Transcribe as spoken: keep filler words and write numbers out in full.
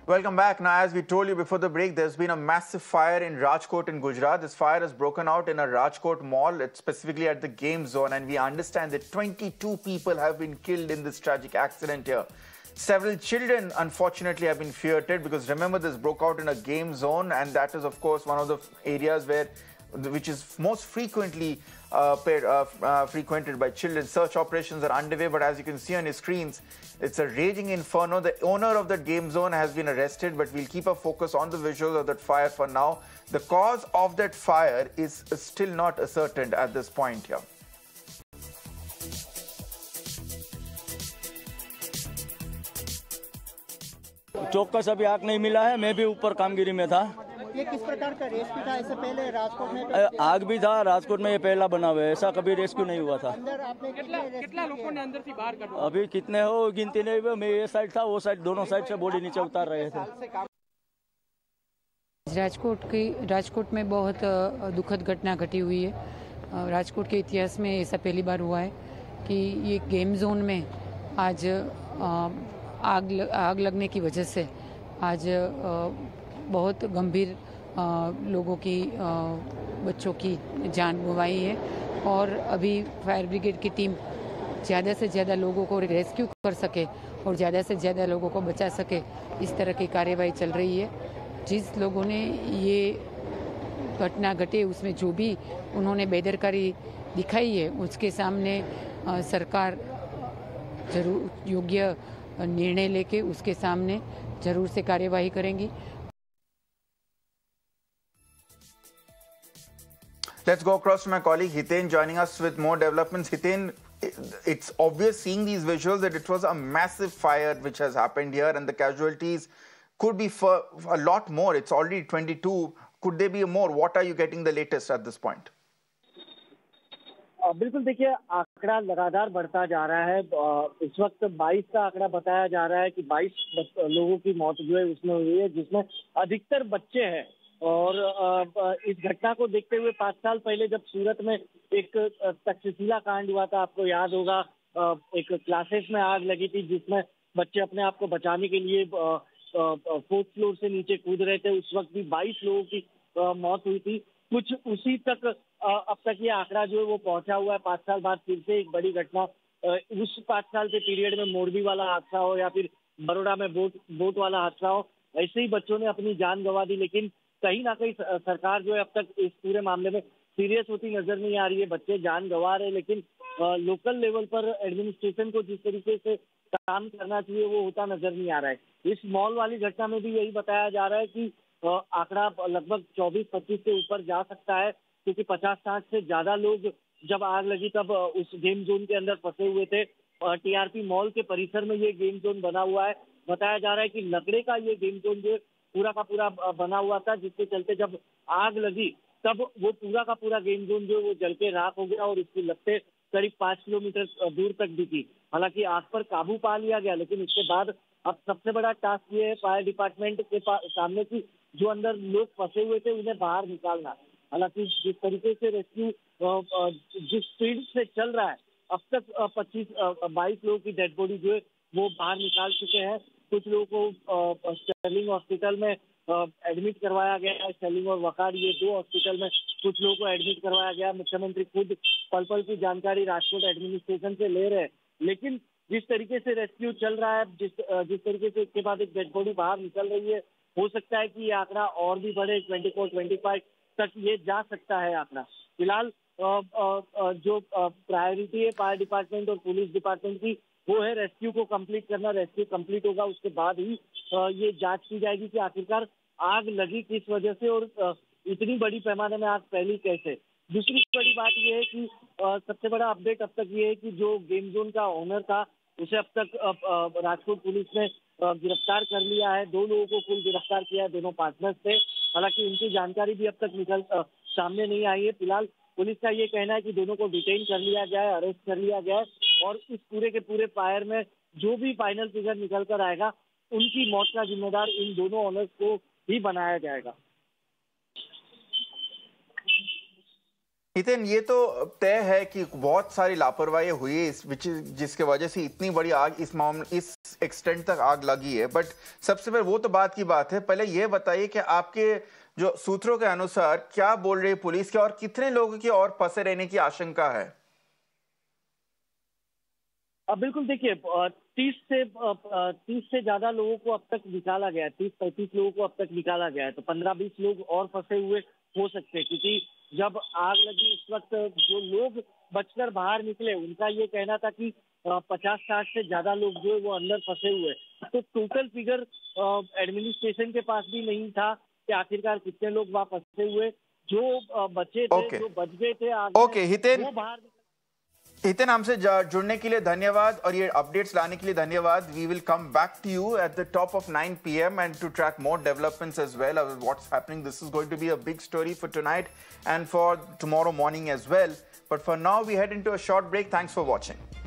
Welcome back. Now, as we told you before the break, there's been a massive fire in Rajkot in Gujarat. This fire has broken out in a Rajkot mall, it's specifically at the game zone, and we understand that twenty-two people have been killed in this tragic accident here. Several children, unfortunately, have been feared because remember, this broke out in a game zone, and that is, of course, one of the areas where which is most frequently uh, paid, uh, uh, frequented by children. Search operations are underway, but as you can see on your screens, it's a raging inferno. The owner of that game zone has been arrested, but we'll keep a focus on the visuals of that fire for now. The cause of that fire is still not ascertained at this point here. चौकस अभी आग नहीं मिला है। मैं भी ऊपर कामगिरी में था। ये किस प्रकार का रेस्क्यू था? इससे पहले राजकोट में आग भी था। राजकोट में ये पहला बना हुआ है, ऐसा कभी रेस्क्यू नहीं हुआ था। अंदर आपने कितने लोगों ने अंदर से बाहर कर दिया? अभी कितने हो गिनती नहीं हुई। मैं ये साइड था, वो साइड, दोनों साइड से बॉडी नीचे उतार रहे थे। राजकोट की राजकोट में बहुत दुखद घटना घटी हुई है। राजकोट के इतिहास में ऐसा पहली बार हुआ है कि ये गेम जोन में आज आग आग लगने की वजह से आज बहुत गंभीर लोगों की बच्चों की जान गंवाई है और अभी फायर ब्रिगेड की टीम ज़्यादा से ज़्यादा लोगों को रेस्क्यू कर सके और ज़्यादा से ज़्यादा लोगों को बचा सके, इस तरह की कार्यवाही चल रही है। जिस लोगों ने ये घटना घटे उसमें जो भी उन्होंने बेदरकारी दिखाई है, उसके सामने सरकार जरूर योग्य निर्णय लेके उसके सामने जरूर से कार्यवाही करेंगी। Let's go across to my colleague Hiten joining us with more developments. Hiten, it's obvious seeing these visuals that it was a massive fire which has happened here and the casualties could be for a lot more. It's already twenty-two. Could there be more? What are you getting the latest at this point? बिल्कुल, देखिए आंकड़ा लगातार बढ़ता जा रहा है। इस वक्त बाईस का आंकड़ा बताया जा रहा है कि बाईस लोगों की मौत जो है उसमें हुई है, जिसमें अधिकतर बच्चे हैं। और इस घटना को देखते हुए पाँच साल पहले जब सूरत में एक तक्षशिला कांड हुआ था, आपको याद होगा, एक क्लासेस में आग लगी थी जिसमें बच्चे अपने आप को बचाने के लिए फोर्थ फ्लोर से नीचे कूद रहे थे। उस वक्त भी बाईस लोगों की मौत हुई थी। कुछ उसी तक अब तक ये आंकड़ा जो है वो पहुंचा हुआ है। पाँच साल बाद फिर से एक बड़ी घटना, उस पाँच साल के पीरियड में मोरबी वाला हादसा हो या फिर बड़ौदा में बोट बोट वाला हादसा हो, ऐसे ही बच्चों ने अपनी जान गंवा दी। लेकिन कहीं ना कहीं सरकार जो है अब तक इस पूरे मामले में सीरियस होती नजर नहीं आ रही है। बच्चे जान गंवा रहे, लेकिन लोकल लेवल पर एडमिनिस्ट्रेशन को जिस तरीके से काम करना चाहिए वो होता नजर नहीं आ रहा है। इस मॉल वाली घटना में भी यही बताया जा रहा है कि आंकड़ा लगभग चौबीस पच्चीस से ऊपर जा सकता है, क्योंकि पचास साठ से ज्यादा लोग जब आग लगी तब उस गेम जोन के अंदर फंसे हुए थे। टीआरपी मॉल के परिसर में ये गेम जोन बना हुआ है। बताया जा रहा है कि लकड़े का ये गेम जोन जो पूरा का पूरा बना हुआ था, जिसके चलते जब आग लगी तब वो पूरा का पूरा गेम जोन जो वो जल के राख हो गया और इसकी लपटें करीब पांच किलोमीटर दूर तक दिखी। हालांकि आग पर काबू पा लिया गया, लेकिन इसके बाद अब सबसे बड़ा टास्क ये है फायर डिपार्टमेंट के सामने की जो अंदर लोग फंसे हुए थे उन्हें बाहर निकालना। हालांकि जिस तरीके से रेस्क्यू जिस स्पीड से चल रहा है, अब तक पच्चीस बाईस लोगों की डेड बॉडी जो है वो बाहर निकाल चुके हैं। कुछ लोगों को स्टर्लिंग हॉस्पिटल में एडमिट करवाया गया है। स्टर्लिंग और वकार ये दो हॉस्पिटल में कुछ लोगों को एडमिट करवाया गया। मुख्यमंत्री खुद पल पल की जानकारी राजकोट एडमिनिस्ट्रेशन से ले रहे हैं, लेकिन जिस तरीके से रेस्क्यू चल रहा है, जिस जिस तरीके से इसके बाद एक डेड बॉडी बाहर निकल रही है, हो सकता है कि ये आंकड़ा और भी बढ़े, चौबीस पच्चीस तक ये जा सकता है आंकड़ा। फिलहाल जो प्रायोरिटी है फायर डिपार्टमेंट और पुलिस डिपार्टमेंट की, वो है रेस्क्यू को कंप्लीट करना। रेस्क्यू कंप्लीट होगा उसके बाद ही ये जांच की जाएगी कि आखिरकार आग लगी किस वजह से और इतनी बड़ी पैमाने में आग फैली कैसे। दूसरी बड़ी बात ये है कि सबसे बड़ा अपडेट अब तक ये है कि जो गेम जोन का ओनर था उसे अब तक राजकोट पुलिस ने गिरफ्तार कर लिया है। दो लोगों को कुल गिरफ्तार किया है, दोनों पार्टनर्स थे। हालांकि उनकी जानकारी भी अब तक निकल सामने नहीं आई है। फिलहाल पुलिस का ये कहना है कि दोनों को डिटेन कर लिया गया है, अरेस्ट कर लिया गया है और इस पूरे के पूरे फायर में जो भी फाइनल फिगर निकल कर आएगा उनकी मौत का जिम्मेदार इन दोनों ऑनर्स को ही बनाया जाएगा। हितेन, ये तो तय है कि बहुत सारी लापरवाही हुई है इस जिसके वजह से इतनी बड़ी आग इस मामले इस एक्सटेंट तक आग लगी है। बट सबसे पहले वो तो बात की बात है, पहले ये बताइए कि आपके जो सूत्रों के अनुसार क्या बोल रही है पुलिस के, और कितने लोगों की और फंसे रहने की आशंका है? अब बिल्कुल देखिए, तीस से तीस से ज्यादा लोगों को अब तक निकाला गया है, तीस पैंतीस लोगों को अब तक निकाला गया है, तो पंद्रह बीस लोग और फंसे हुए हो सकते हैं, क्योंकि जब आग लगी उस वक्त जो लोग बचकर बाहर निकले उनका ये कहना था कि पचास साठ से ज्यादा लोग जो है वो अंदर फंसे हुए। तो टोटल फिगर एडमिनिस्ट्रेशन के पास भी नहीं था कि आखिरकार कितने लोग वहां फंसे हुए। जो बचे थे, okay. जो बच गए थे आग okay, हितेन, वो बाहर हितेन, हमसे जुड़ने के लिए धन्यवाद और ये अपडेट्स लाने के लिए धन्यवाद। We will come back to you at the top of nine p m and to track more developments as well of what's happening. This is going to be a big story for tonight and for tomorrow morning as well. But for now, we head into a short break. Thanks for watching.